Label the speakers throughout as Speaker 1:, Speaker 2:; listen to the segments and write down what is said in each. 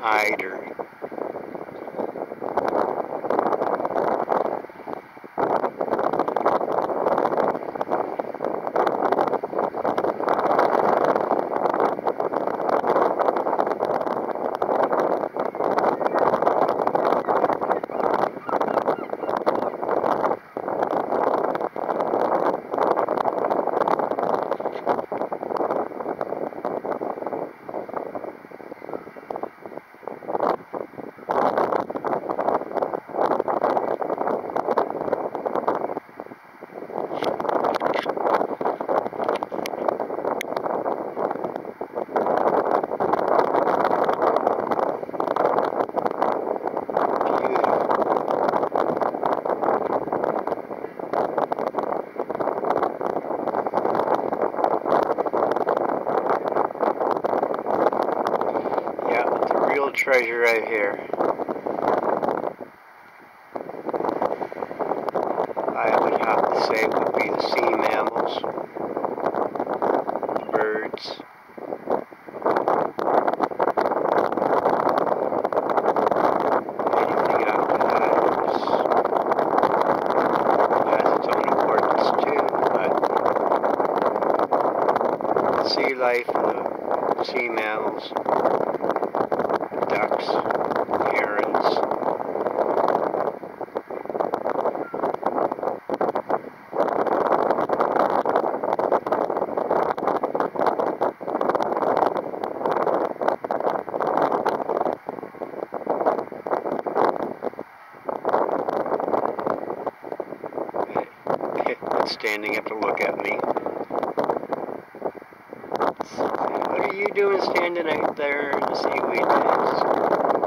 Speaker 1: hide or treasure right here. I would have to say would be the sea mammals, the birds. Anything after that has its own importance too, but the sea life and the sea mammals, ducks, herons. It's standing up to look at me. What are you doing standing out there in the seaweed beds?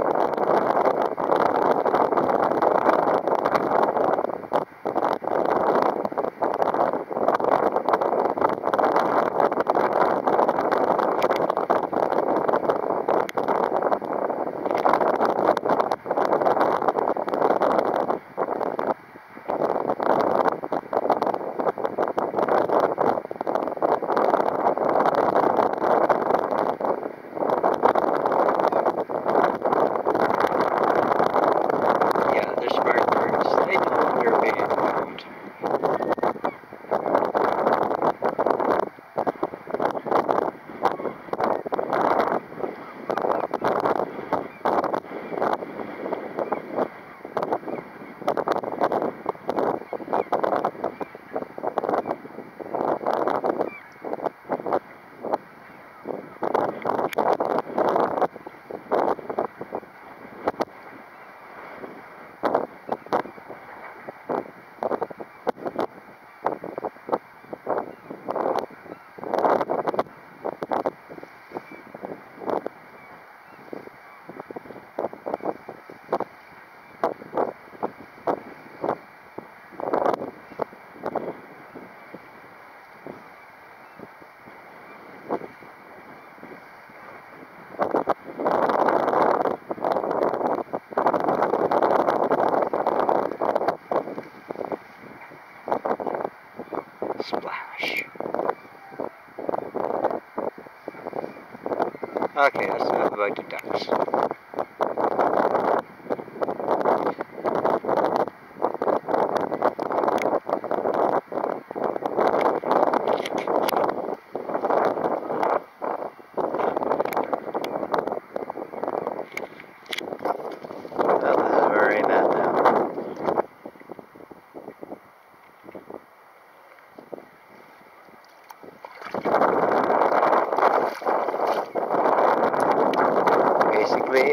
Speaker 1: Splash. Okay, that's enough about the ducks. Basically,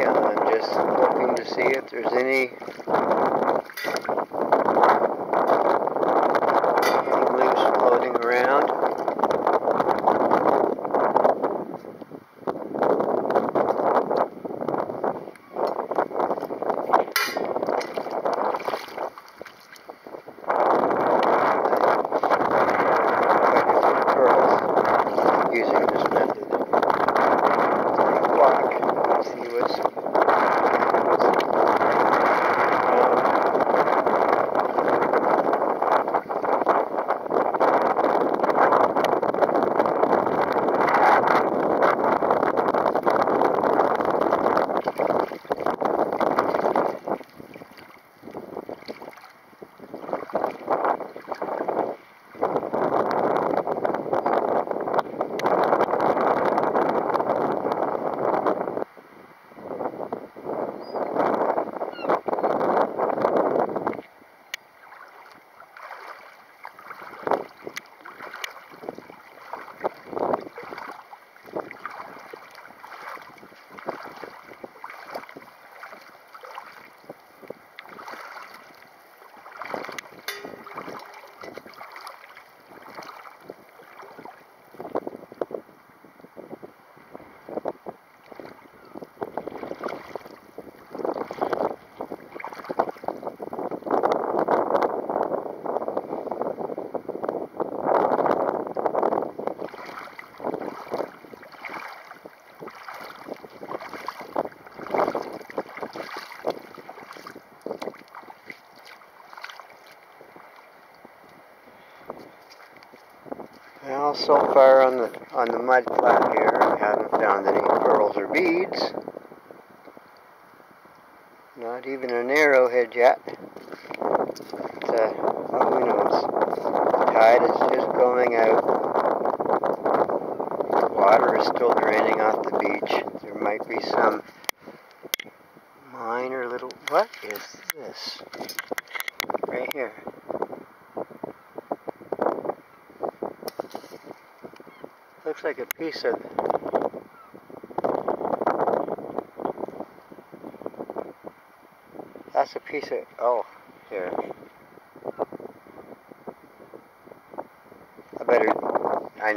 Speaker 1: Well, so far on the mud flat here, I haven't found any pearls or beads. Not even an arrowhead yet. But, who knows? The tide is just going out. The water is still draining off the beach. There might be some minor little... What is this? Right here. Looks like a piece of... That's a piece of... Oh, here.